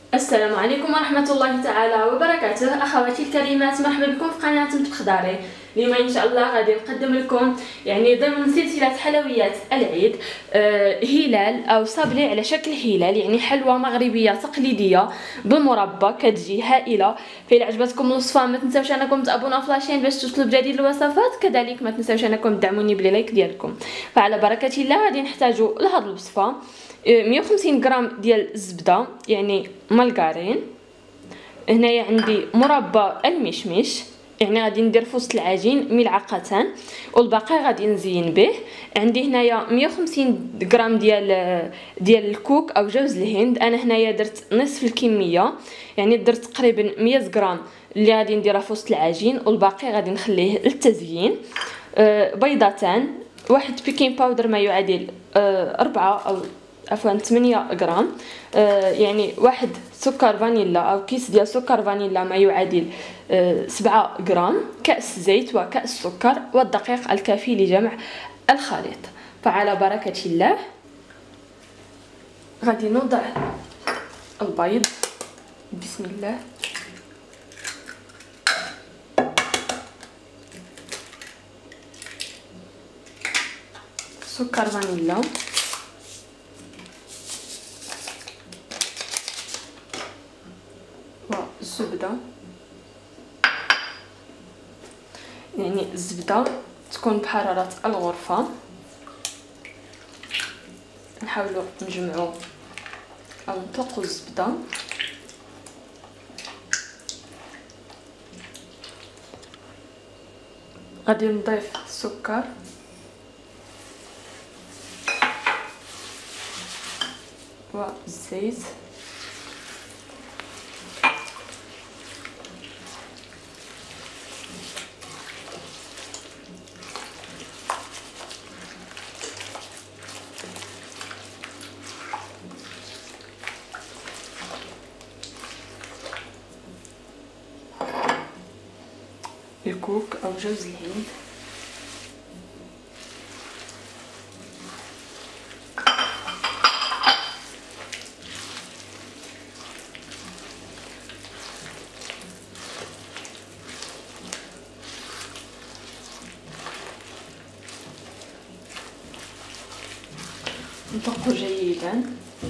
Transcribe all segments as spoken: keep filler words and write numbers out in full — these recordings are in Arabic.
السلام عليكم ورحمة الله تعالى وبركاته. أخواتي الكريمات، مرحبا بكم في قناة بنت خضاري. اليوم إن شاء الله غادي نقدم لكم يعني ضمن سلسلة حلويات العيد آه هلال أو صابلي على شكل هلال، يعني حلوى مغربية تقليدية بالمربى كتجي هائلة. فإلا عجبتكم الوصفة ما تنساوش أنكم تابوناو في لاشين باش توصلوا بجديد الوصفات، كذلك ما تنساوش أنكم تدعموني بلي لايك ديالكم. فعلى بركة الله غادي نحتاجوا لهاد الوصفة مية وخمسين غرام ديال الزبده يعني مالغارين. هنايا عندي مربى المشمش، يعني غادي ندير في وسط العجين ملعقتان والباقي غادي نزين به. عندي هنايا مية وخمسين غرام ديال ديال الكوك او جوز الهند. انا هنايا درت نصف الكميه، يعني درت تقريبا مية غرام اللي غادي نديرها في وسط العجين والباقي غادي نخليه للتزيين. أه بيضتان، واحد بيكين باودر ما يعادل أه أربعة أو عفوا ثمانية غرام، آه يعني واحد سكر فانيلا او كيس ديال سكر فانيلا ما يعادل آه سبعة غرام، كأس زيت وكأس سكر والدقيق الكافي لجمع الخليط. فعلى بركة الله غادي نوضع البيض. بسم الله. سكر فانيلا والزبدة، يعني الزبدة تكون بحرارة الغرفة. نحاولوا نجمعوا او نطلقوا الزبدة. غادي نضيف السكر والزيت الكوك او جوز الهند. نطبقوا جيدا.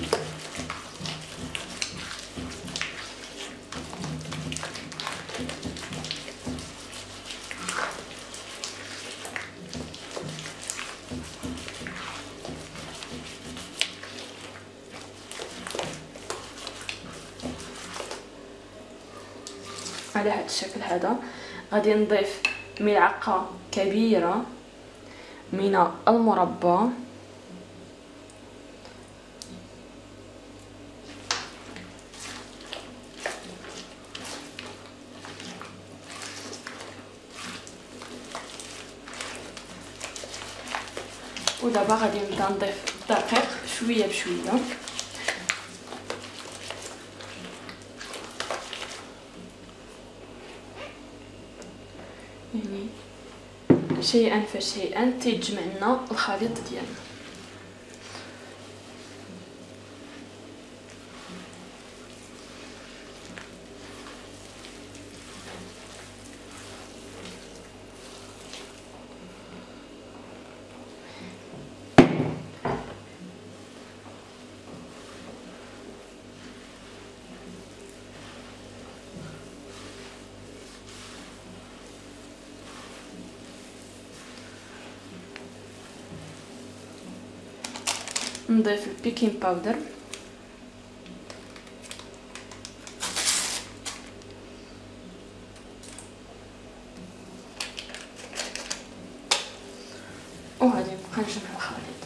على هذا الشكل هذا غادي نضيف ملعقة كبيرة من المربى، ودابا غادي نبدا نضيف الدقيق شويه بشويه. يعني شيئا فشيئا تيجمع لنا الخليط ديالنا. نضيف البيكين باودر وغادي نبقى نجمع الخليط.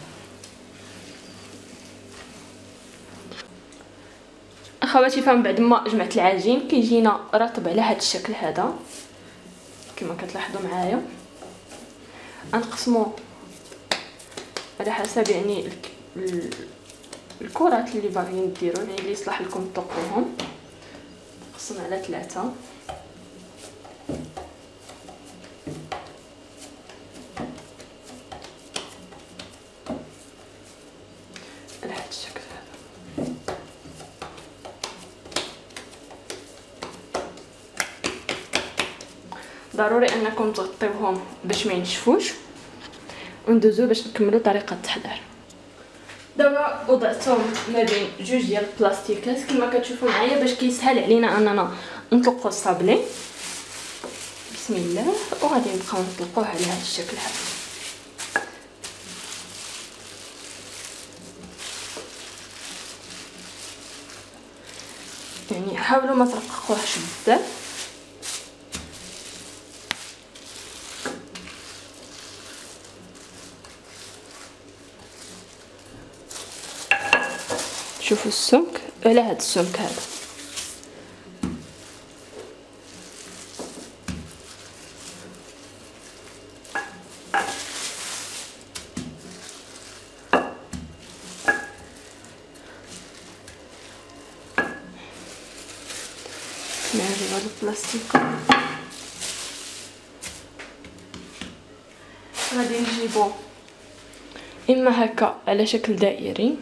اخواتي، فمن بعد ما جمعت العجين كيجينا رطب على هذا الشكل هذا كما كتلاحظوا معايا. غنقسمو على حسب يعني الكرات اللي باغيين ديروا، يعني اللي يصلح لكم تطبقوهم. نقسم على ثلاثة. على هذا الشكل هذا. ضروري انكم تغطيوهم باش ما ينشفوش، وندوزو باش نكملوا طريقه التحضير. دابا وضعتهم ما بين جوج ديال البلاستيكات كما كتشوفوا معايا باش كيسهل علينا اننا نطلقوا الصابلي. بسم الله. وغادي نبقاو نطلقوه على هذا الشكل هذا. يعني حاولوا ما ترققوهش بزاف. شوفوا السمك على هذا السمك هذا. نعجب هذا البلاستيك. غادي نجيبو اما هكا على شكل دائري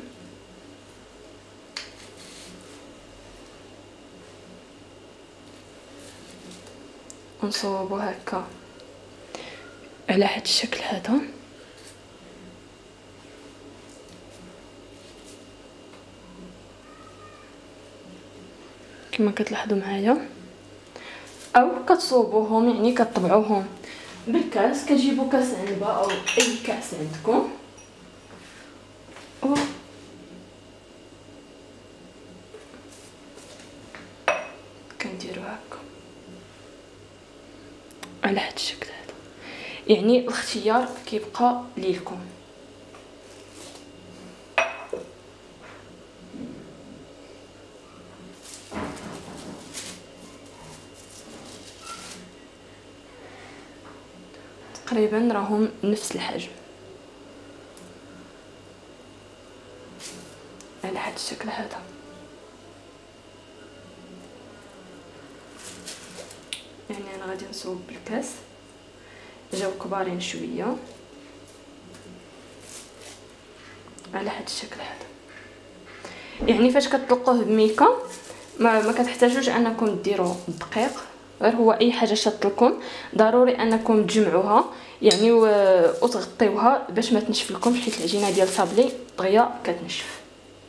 ونصوبو هكا على هذا الشكل هذا. كما كتلاحظوا معايا، او كتصوبوهم يعني كطبعوهم بالكاس. كتجيبوا كاس عنبه او اي كاس عندكم و كنديروا هكا على هذا الشكل هذا. يعني الاختيار كيبقى ليكم. تقريبا راهم نفس الحجم على هذا الشكل هذا. يعني انا غادي نصوب بالكاس. جاو كبارين شويه على هذا الشكل هذا. يعني فاش كتطلقوه بميكا ما, ما كتحتاجوش انكم ديروا الدقيق، غير هو اي حاجه شاط لكم ضروري انكم تجمعوها يعني وتغطيوها باش ما تنشف لكمش، حيت العجينه ديال الصابلي دغيا كتنشف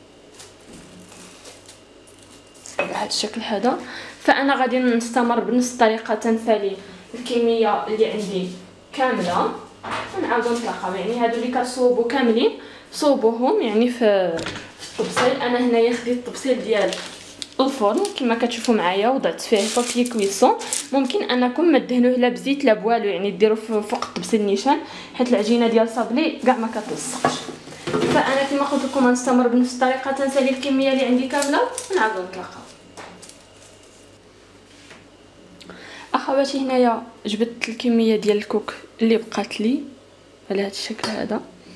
على هذا الشكل هذا. فانا غادي نستمر بنفس الطريقه، تنسالي الكميه اللي عندي كامله ونعاودو نتلاقاو. يعني هادو اللي كتصوبوا كاملين صوبوهم يعني في الطبسيل. انا هنايا خديت الطبسيل ديال الفرن كما كتشوفوا معايا، وضعت فيه بابي كويسون. ممكن انكم ما دهنوه لا بزيت لا بوالو، يعني ديروا فوق الطبسيل نيشان، حيت العجينه ديال الصابلي كاع ما كتلصقش. فانا كما قلت لكم غنستمر بنفس الطريقه، تنسالي الكميه اللي عندي كامله ونعاودو نتلاقاو. اخواتي هنايا جبت الكميه ديال الكوك اللي بقات لي على هذا الشكل هذا.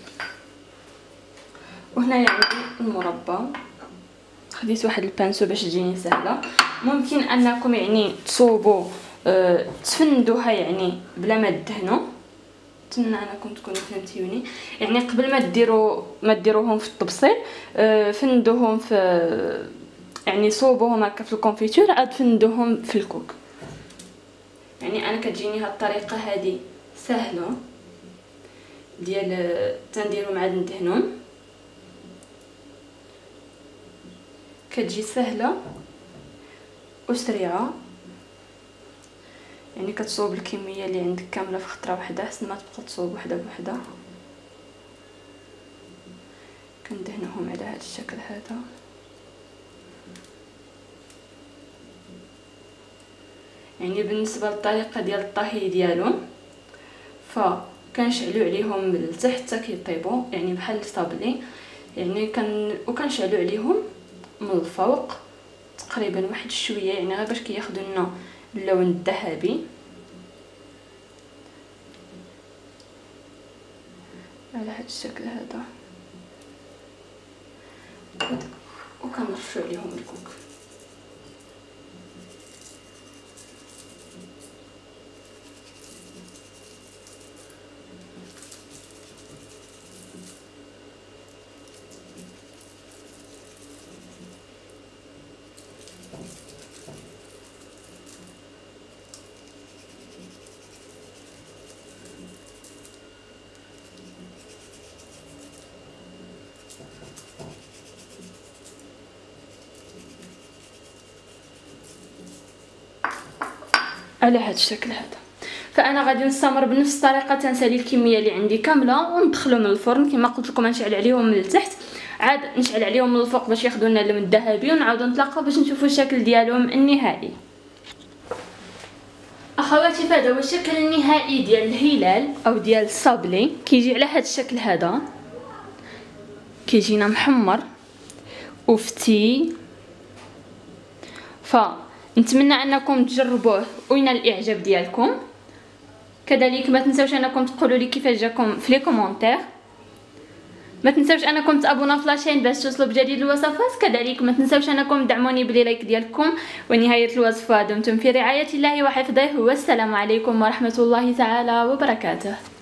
وهنايا عندي المربى، خديت واحد البانسو باش تجيني سهله. ممكن انكم يعني تصوبوا أه تفندوها يعني بلا ما تدهنوا. نتمنى انكم تكونوا فهمتيوني. يعني قبل ما ديروا ما ديروهم في الطبسيل أه فندوهم في يعني صوبوهم هكا في الكونفيتور، عاد فندوهم في الكوك. يعني انا كتجيني هاد الطريقه هذه سهله ديال تنديرهم عاد ندهنهم، كتجي سهله وسريعه. يعني كتصوب الكميه اللي عندك كامله في خطره واحده، حسن ما تبقى تصوب وحده بوحده. كندهنهم على هذا الشكل هذا. يعني بالنسبه للطريقه ديال الطهي ديالهم فكنشعلوا عليهم من التحت حتى كيطيبوا يعني بحال الصابلي. يعني كن وكنشعلوا عليهم من الفوق تقريبا واحد شويه، يعني غير باش كياخذوا لنا اللون الذهبي على هذا الشكل هذا. وكنرشوا عليهم الكوك. على هذا الشكل هذا. فانا غادي نستمر بنفس الطريقه، تنسالي الكميه اللي عندي كامله وندخلهم من الفرن كما قلت لكم. نشعل عليهم من التحت عاد نشعل عليهم من الفوق باش ياخذوا لنا اللون الذهبي، ونعاودوا نتلاقاو باش نشوفوا الشكل ديالهم النهائي. اخواتي فهذا هو الشكل النهائي ديال الهلال او ديال الصابلي. كيجي على هذا الشكل هذا، كيجينا محمر وفتي. فنتمنى انكم تجربوه وينال الاعجاب ديالكم. كذلك ما تنساوش انكم تقولوا لي كيفاش جاكم في لي كومونتير. ما تنساوش انكم تابوناو في لاشين باش توصلوا بجديد الوصفات. كذلك ما تنساوش انكم تدعموني بلي لايك ديالكم. ونهايه الوصفه دمتم في رعايه الله وحفظه، والسلام عليكم ورحمه الله تعالى وبركاته.